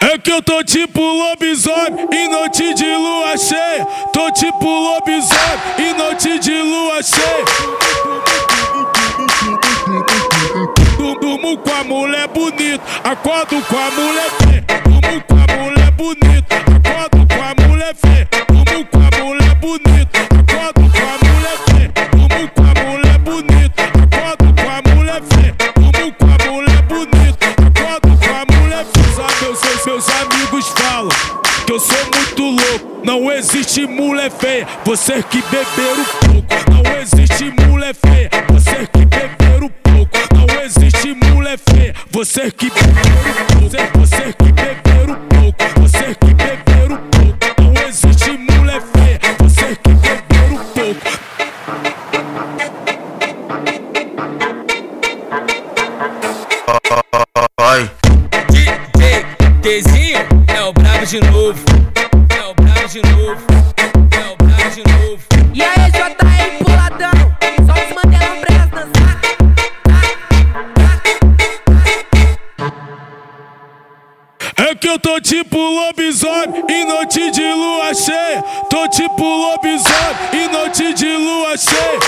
É que eu tô tipo lobisomem em noite de lua cheia. Tô tipo lobisomem em noite de lua cheia. Durmo com a mulher bonita, acordo com a mulher feia. Durmo com a mulher bonita, acordo com a mulher feia. Durmo com a mulher bonita, acordo com a mulher feia. Durmo com a mulher bonita, acordo com a mulher feia. Durmo com a mulher bonita, acordo com a mulher feia. Seus amigos falam que eu sou muito louco. Não existe mulher feia, você que beberam pouco. Não existe mulher feia, você que beberam pouco. Não existe mulher feia, você que beberam pouco. Você que beberam pouco, você que beberam pouco. Não existe mulher feia, você que beberam pouco. Dezinho é o brabo de novo, é o brabo de novo, é o brabo de novo. E aí, JR puladão, só os Mandela pra dançar. É que eu tô tipo lobisomem em noite de lua cheia. Tô tipo lobisomem em noite de lua cheia.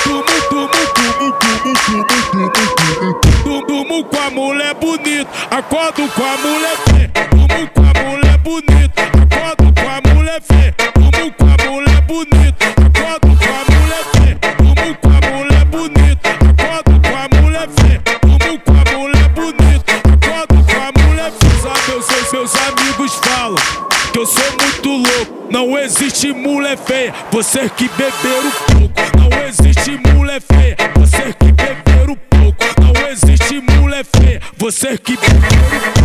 Durmo com a mulher bonita, acordo com a mulher feia. Durmo com a mulher bonita, acordo com a mulher feia. Durmo com a mulher bonita, acordo com a mulher feia. Durmo com a mulher bonita, acordo com a mulher feia. Durmo com a mulher bonita, acordo com a mulher feia. Seus amigos falam que eu sou muito louco. Não existe mulher feia, você que beberam pouco. Não existe mulher feia, você que beberam pouco. Não existe mulher feia, você que beberam pouco.